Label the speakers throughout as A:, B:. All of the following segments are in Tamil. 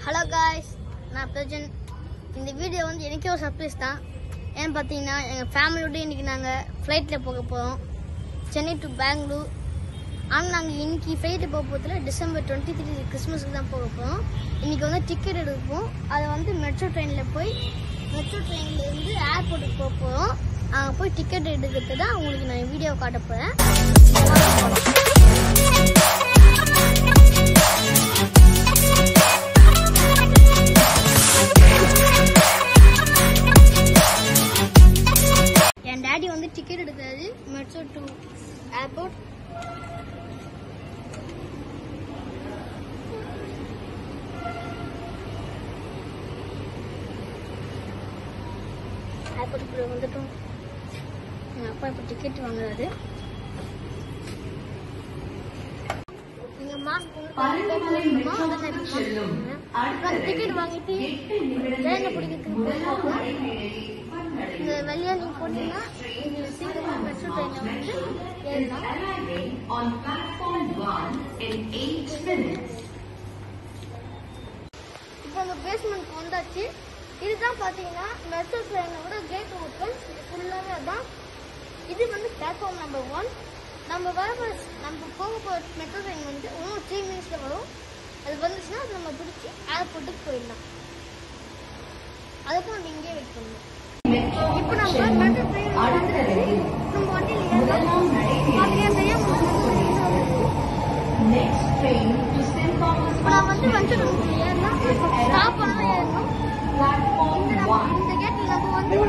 A: Hello guys, நான் பிரஜன். இந்த வீடியோ வந்து எனக்கே ஒரு சர்ப்ரைஸ் தான். ஏன்னு பார்த்தீங்கன்னா எங்கள் ஃபேமிலியோட இன்றைக்கி நாங்கள் ஃப்ளைட்டில் போக போகிறோம், சென்னை டு பெங்களூர். ஆனால் நாங்கள் இன்றைக்கி ஃப்ளைட்டு போக போகிறதுல December 23 கிறிஸ்மஸுக்கு தான் போக போகிறோம். இன்றைக்கி வந்து டிக்கெட் எடுப்போம். அதை வந்து மெட்ரோ ட்ரெயினில் போய் மெட்ரோ ட்ரெயின்லேருந்து ஏர்போர்ட்டுக்கு போக போகிறோம். அங்கே போய் டிக்கெட் எடுக்கிறது தான் உங்களுக்கு நான் வீடியோ காட்ட போகிறேன். என் டாடி வந்து டிக்கெட் எடுக்கிறாரு மெட்ரோ டு ஏர்போர்ட். ஏர்போர்ட்டுக்குள்ள வந்துட்டோம். எங்கள் அப்பா இப்போ டிக்கெட் வாங்குறாரு. நீங்கள் மாஸ்க் டிக்கெட் வாங்கிட்டு ட்ரெயினில் பிடிக்கிறதுக்கு இந்த வெளியே நீங்கள் போட்டீங்கன்னா நீங்கள் சீக்கிரமாக மெட்ரோ ட்ரெயினில் வந்து ஏறலாம். இப்போ அந்த பேஸ்மெண்ட்க்கு வந்தாச்சு. இதுதான் பார்த்தீங்கன்னா மெட்ரோ ட்ரெயினோட கேட் ஓப்பன். இது ஃபுல்லாகவே அதான். இது வந்து பிளாட்ஃபார்ம் நம்பர் 1. நம்ம போக போகிற மெட்ரோ ட்ரெயின் வந்து இன்னும் 3 மினிட்ஸில் வரும். அது வந்துச்சுன்னா அது நம்ம பிடிச்சி ஏர்போர்ட்டுக்கு போயிடலாம். அதுக்கும் நம்ம இங்கேயே வெயிட் பண்ணணும். இப்போ நம்ம மெட்ரோ ட்ரெயின் நம்ம வண்டியில் இப்போ நான் வந்து ஏறலாம். ஸ்டாப் பண்ண ஏறணும். இந்த கேட்டில் நம்ம வந்து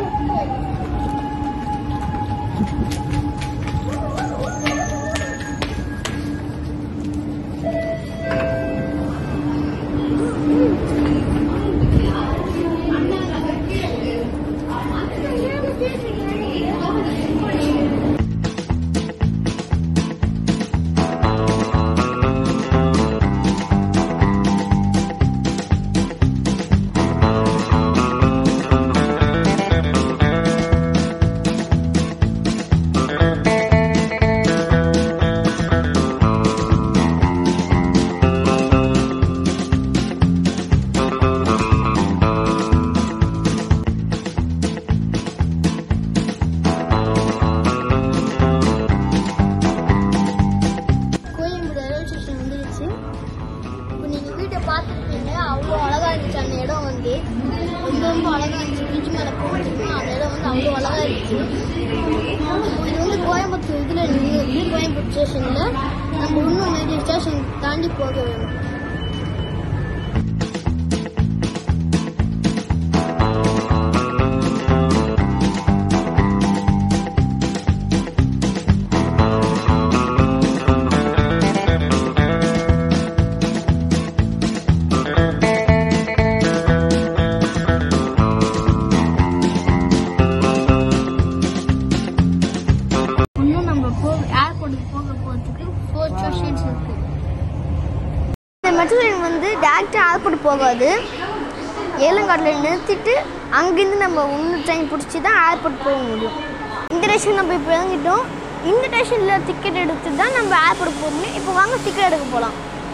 A: பார்த்துருப்பீங்க. அவ்வளோ அழகாக இருந்துச்சு அந்த இடம். வந்து ரொம்ப அழகாக இருந்துச்சு. பீச் மேலே போட்டுருக்கோம். அந்த இடம் வந்து அவ்வளோ அழகாக இருந்துச்சு. இது வந்து கோயம்புத்தூர் இதில் இருக்குது. கோயம்புத்தூர் ஸ்டேஷனில் நம்ம இன்னும் நிறைய ஸ்டேஷன் தாண்டி போக வேணும். மெட்ரோ ட்ரெயின் வந்து டேரெக்டாக ஏர்போர்ட் போகாது. ஏலங்காட்டில் நிறுத்திட்டு அங்கேருந்து நம்ம இன்னும் ட்ரெயின் பிடிச்சி தான் ஏர்போர்ட் போக முடியும். இந்த ஸ்டேஷன் நம்ம இப்போ இறங்கிட்டோம். இந்த ஸ்டேஷனில் டிக்கெட் எடுத்து தான் நம்ம ஏர்போர்ட் போகணும். இப்போ வாங்க டிக்கெட் எடுக்க போகலாம்.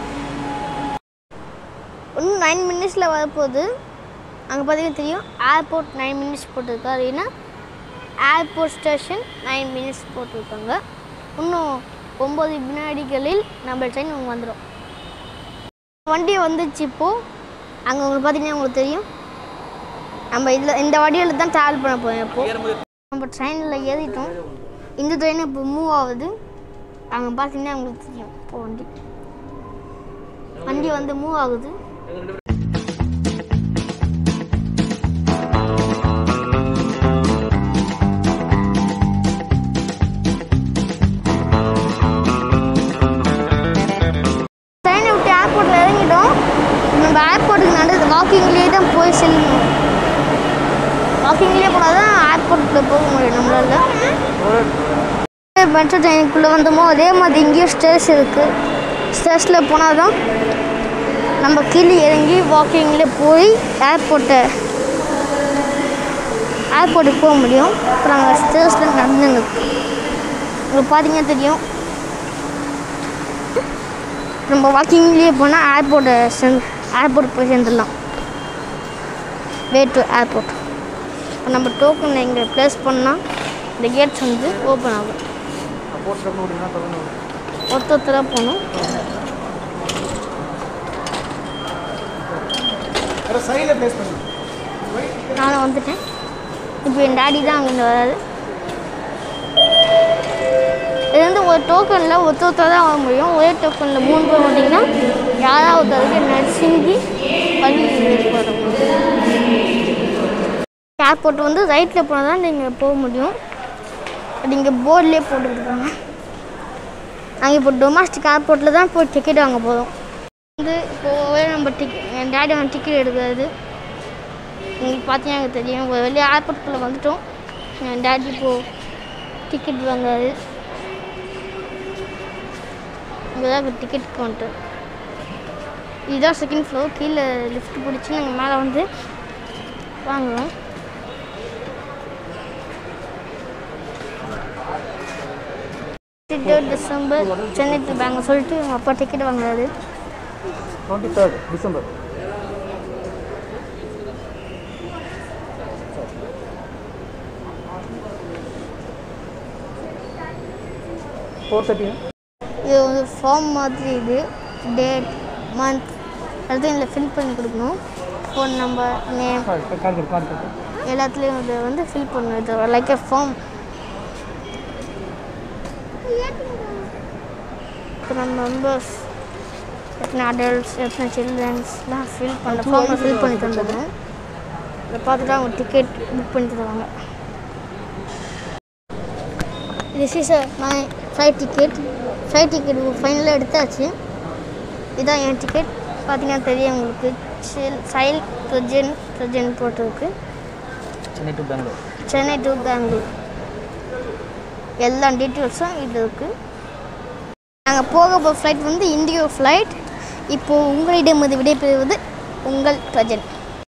A: இன்னும் 9 மினிட்ஸில் வரப்போகுது. அங்கே பார்த்தீங்கன்னா தெரியும் ஏர்போர்ட் 9 மினிட்ஸ் போட்டிருக்காரு. ஏன்னா ஏர்போர்ட் ஸ்டேஷன் 9 மினிட்ஸ் போட்டிருக்காங்க. இன்னும் 9 வினாடிகளில் நம்ம ட்ரெயின் அங்கே வந்துடும். வண்டி வந்துச்சு. இப்போது அங்கே உங்களுக்கு பார்த்தீங்கன்னா உங்களுக்கு தெரியும் நம்ம இந்த வண்டியில் தான் ட்ராவல் பண்ண போகிறோம். இப்போது நம்ம ட்ரெயினில் ஏறிட்டோம். இந்த ட்ரெயின் இப்போ மூவ் ஆகுது. அங்கே பார்த்தீங்கன்னா உங்களுக்கு தெரியும் இப்போ வண்டி வந்து மூவ் ஆகுது. நம்ம ஏர்போர்ட்டுக்கு வாக்கிங்லேயே தான் போய் செல்லணும். வாக்கிங்லேயே போனால் தான் ஏர்போர்ட்டில் போக முடியும் நம்மளால. மெட்ரோ ட்ரெயினுக்குள்ளே வந்தோமோ அதே மாதிரி இங்கேயும் ஸ்டேஷன் இருக்குது. ஸ்டேஷனில் போனால் தான் நம்ம கீழே இறங்கி வாக்கிங்லேயே போய் ஏர்போர்ட்டுக்கு போக முடியும். இப்போ நாங்கள் ஸ்டேஷனில் நடந்துங்க. உங்களுக்கு பார்த்தீங்கன்னா தெரியும் நம்ம வாக்கிங்லேயே போனால் ஏர்போர்ட் போய் சேர்ந்துடலாம். Way to airport. இப்போ நம்ம டோக்கன் இங்கே ப்ளேஸ் பண்ணால் இந்த கேட்ஸ் வந்து ஓப்பன் ஆகும். ஒருத்தராக போகணும். நானும் வந்துட்டேன். இப்போ என் டாடி தான் அங்கேருந்து வராது. இது வந்து ஒரு டோக்கனில் ஒருத்தர் தான் வாங்க முடியும். ஒரே டோக்கனில் 3 பேர் வந்தீங்கன்னா யாராவது ஒருத்தருக்கு நர்சிங்கி பள்ளி போகிறோம். ஏர்போர்ட் வந்து ரைட்டில் போனால் தான் நீங்கள் போக முடியும். அது இங்கே போர்ட்லேயே போட்டுருக்காங்க. நாங்கள் இப்போ டொமஸ்டிக் ஏர்போர்ட்டில் தான் போய் டிக்கெட் வாங்க போகிறோம். வந்து இப்போவே நம்ம என் டேடி வந்து டிக்கெட் எடுக்கிறது உங்களுக்கு பார்த்தீங்கன்னா எனக்கு தெரியும். ஒரு வெளியே ஏர்போர்ட்டுக்குள்ளே வந்துட்டோம். என் டேடி இப்போது டிக்கெட் வாங்காது. இங்கே தான் டிக்கெட் கவுண்டர். இதுதான் செகண்ட் ஃப்ளோர். கீழே லிஃப்ட் பிடிச்சி நாங்கள் மேலே வந்து வாங்குவோம். டிசம்பர் சென்னை டு பெங்களூர் சொல்லிட்டு எங்கள் அப்பா டிக்கெட் வாங்குறாரு.
B: 23rd December. 4:30.
A: இது ஒரு ஃபார்ம் மாதிரி. இது டேட் மந்த் எல்லாத்தையும் இதில் ஃபில் பண்ணி கொடுக்கணும். ஃபோன் நம்பர் நேம் எல்லாத்துலேயும் இதை வந்து ஃபில் பண்ணணும். இது லைக் எ ஃபார்ம். எத்தனை மெம்பர்ஸ், எத்தனை அடல்ட்ஸ், எத்தனை சில்ட்ரன்ஸ்லாம் ஃபில் பண்ண ஃபார்மில் ஃபில் பண்ணி தந்துடணும். இதை பார்த்துட்டு அவங்க டிக்கெட் புக் பண்ணி தருவாங்க. This is my flight ticket. Flight ticket ஃபைனலாக எடுத்தாச்சு. இதுதான் என் டிக்கெட். பார்த்தீங்கன்னா தெரியும் உங்களுக்கு. சைல் பிரஜன் போட்டிருக்கு. சென்னை டு பெங்களூர் எல்லா டீட்டெயில்ஸும் இது இருக்குது. நாங்கள் போக போகிற ஃப்ளைட் வந்து இண்டிகோ ஃப்ளைட். இப்போது உங்களிடம் விடைபெறுவது உங்கள் பிரஜன்.